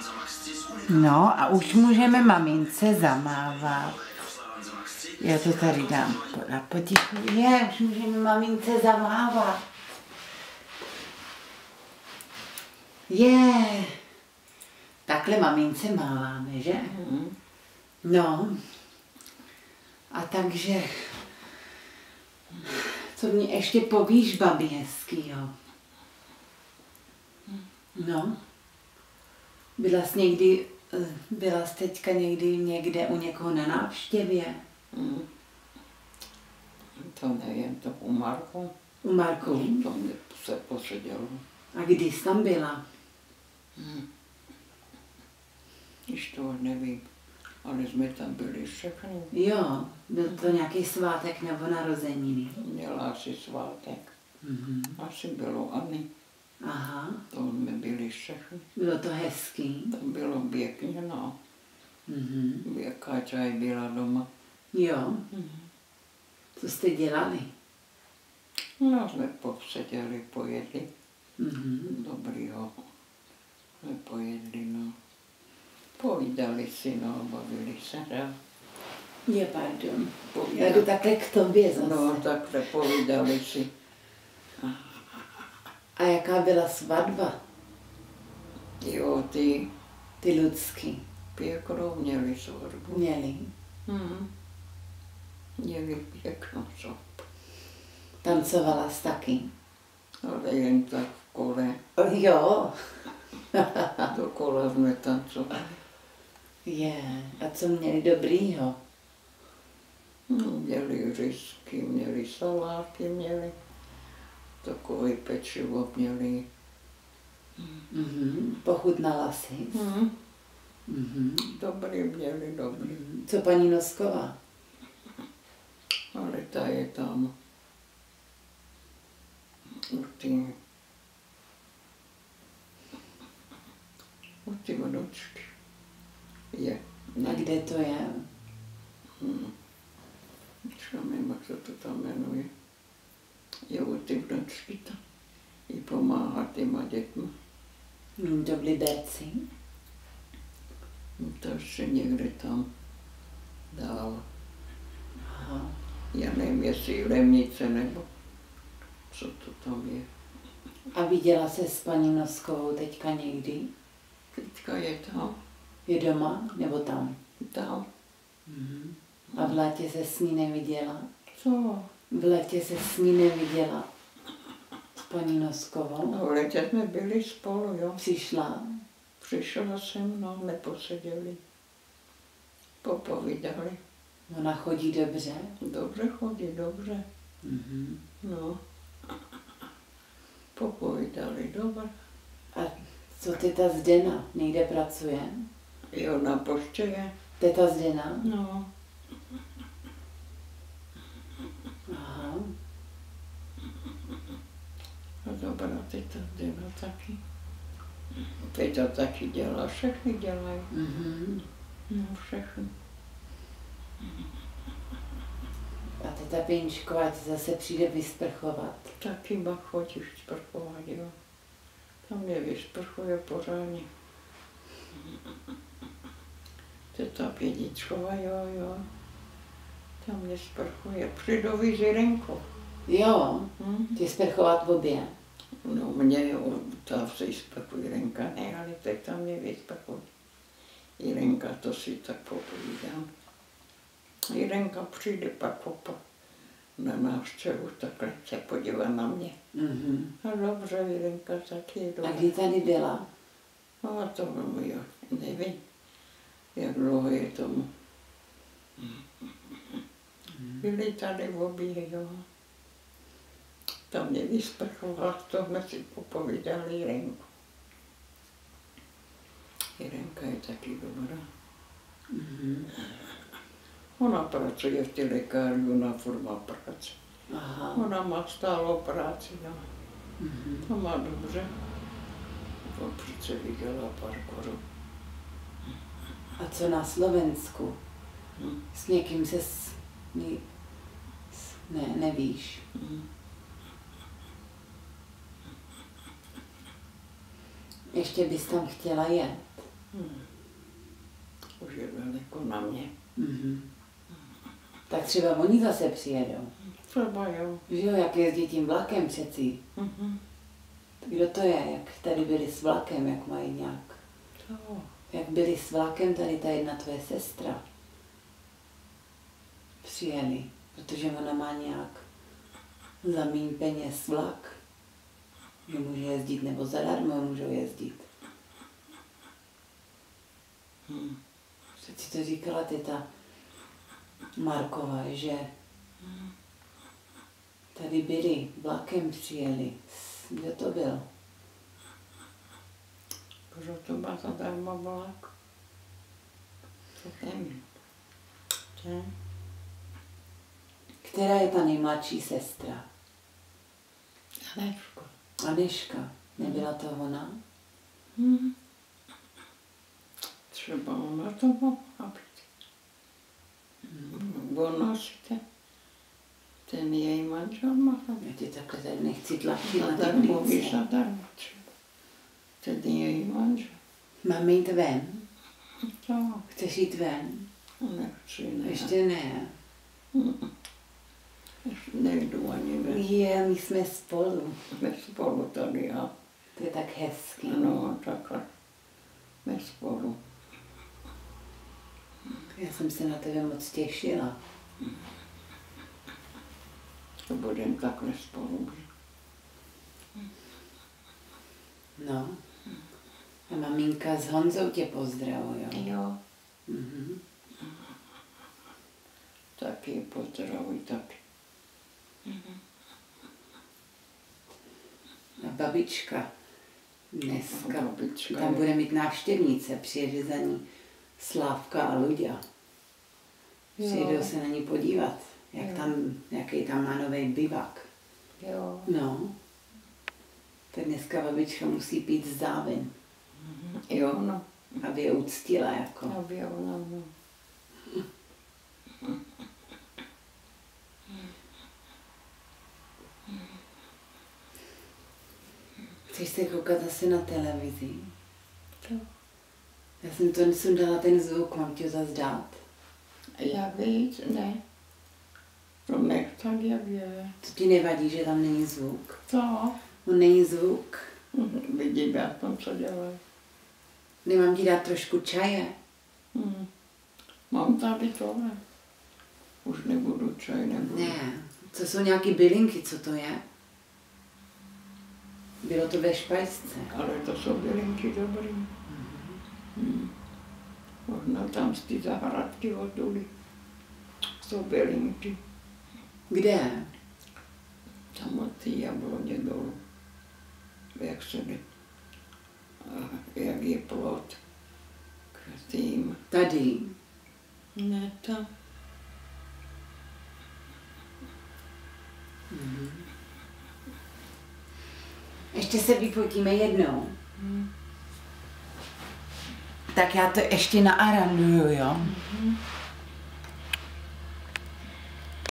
No a už můžeme mamince zamávat. Já to tady dám potichu. Už můžeme mamince zamávat. Takhle mamince máváme, že? No. A takže, co mě ještě povíš, babi, hezkýho? No. Byla jsi teďka někde u někoho na návštěvě? To nevím, to u Marku. U Marku? To mě se posedělo. A kdy jsi tam byla? Již to nevím, ale jsme tam byli všechny. Jo, byl to nějaký svátek nebo narozeniny? Měla asi svátek. Asi bylo Anny. Aha. To jsme byli všechny. Bylo to hezký? To bylo pěkně, no. Káťa byla doma. Jo. Co jste dělali? No, jsme poseděli, pojedli. Dobrýho. Jsme pojedli, no. Povídali si, no, bavili se, že? Pardon. Já jdu takhle k tobě zase. No, takhle povídali si. A jaká byla svatba? Jo, ty Lucky. Pěknou měli svatbu. Měli? Měli pěknou svatbu. Tancovala jsi taky? Ale jen tak v kole. Jo. Dokola jsme tancovali. A co měli dobrýho? Měli rysky, měli saláty, měli takové pečivo, měli. Pochutnala jsi? Dobrý měli, dobrý. Co paní Nosková? Ale ta je tam u ty vnučky. Je. A kde to je? Nevím, jak se to tam jmenuje. Je u ty vnučky tam. I pomáhá těma dětma. To v Liberci? To ještě někde tam dál. Aha. Já nevím, jestli Lemnice nebo co to tam je. A viděla se s paní Noskovou teďka někdy? Teďka je tam. Je doma nebo tam? Tam. A v létě se s ní neviděla? Co? V létě se s ní neviděla s paní Noskovou? No, v létě jsme byli spolu, jo. Přišla? Přišla jsem, no, neposeděli. Popovídali. Ona chodí dobře? Dobře chodí, dobře. No. Popovídali, dobře. A co teta Zdena? Někde pracuje? Jo, na poště je. Teta Zdena? No. Aha. A dobrá teta Zdena taky. Teta taky dělá, všechny dělají. No, všechny. A teta Pěničková ti zase přijde vysprchovat. Taky má chodíš sprchovat, jo. Tam mě vysprchuje pořádně. Teta Pěničková, jo. Tam mě sprchuje. Přidový Zirenko. Jo, tě sprchovat v obě. No mě, jo, ta se sprchuje Jirenka, ne, ale teď tam mě vysprchuje. Jirenka, to si tak popovídám. Jirenka přijde pak na návštěvu, takhle se podívá na mě. A dobře, Jirenka taky je dobrá. A kdy tady byla? No a to jo, nevím, jak dlouho je tomu. Byli tady v obě, jo. Tam mě vysprchovala, to jsme si popovídali Jirenku. Jirenka je taky dobrá. Ona pracuje v té lékárně, ona furt má práci. Aha. Ona má stálou práci, no. To má dobře. To přece vydělá pár korun. A co na Slovensku? S někým se nevíš? Ještě bys tam chtěla jet? Už je daleko na mě. Tak třeba oni zase přijedou. Třeba jo. Že jo, jak jezdí tím vlakem přeci. Kdo to je, jak tady byli s vlakem, jak mají nějak. Jak byli s vlakem tady ta jedna tvoje sestra. Přijeli, protože ona má nějak za míň peněz vlak. Že může jezdit, nebo zadarmo můžou jezdit. Co ti to říkala teta Marková, že tady byli, vlakem přijeli. Kdo to byl? Kdo to má zadarmo vlak? Co ten? Která je ta nejmladší sestra? Aneško. Aneška. Nebyla to ona? Třeba ona to mohla být. Ona si ten její manžel mohla být. Já ti takhle tady nechci tlačit na ty Zadarmo, plíce. zadarmo třeba. Ten její manžel. Máme jít ven? Jo. Chceš jít ven? Nechci, ne. Ještě ne. Nejdu ani ven. Je, my jsme spolu. Jsme spolu tady, jo. To je tak hezký. Ano, takhle. Jsme spolu. Já jsem se na tebe moc těšila. To budeme takhle spolu. No. A maminka s Honzou tě pozdravuje. Jo. Mhm. Taky pozdravuj taky. A babička dneska, Babička tam je- bude mít návštěvnice, přijede za ní Slávka a Luďa. Přijedou se na ní podívat, jak tam, jaký tam má nový bivak. Jo. No, tak dneska babička musí pít z závin, Jo, no. aby je uctila jako. Aby ona, no. Chceš se koukat zase na televizi? Jo. Já jsem to sundala ten zvuk, mám ti ho zase dát. Já víc, ne. To nech tak, jak je. To ti nevadí, že tam není zvuk? Co? On není zvuk. Vidím, jak tam co dělají. Nemám ti dát trošku čaje? Mám tady tohle. Už nebudu čaj, nebudu. Ne, to jsou nějaký bylinky, co to je? Bylo to ve špajsce. Ale to jsou bylinky dobrý. Možná tam z té zahradky oduli. Jsou bylinky. Kde? Tam od té jabloně dolů. Jak se jde. A jak je plot. K tým. Tady. Ne tam. Ještě se vyfotíme jednou. Tak já to ještě naaranduju, jo?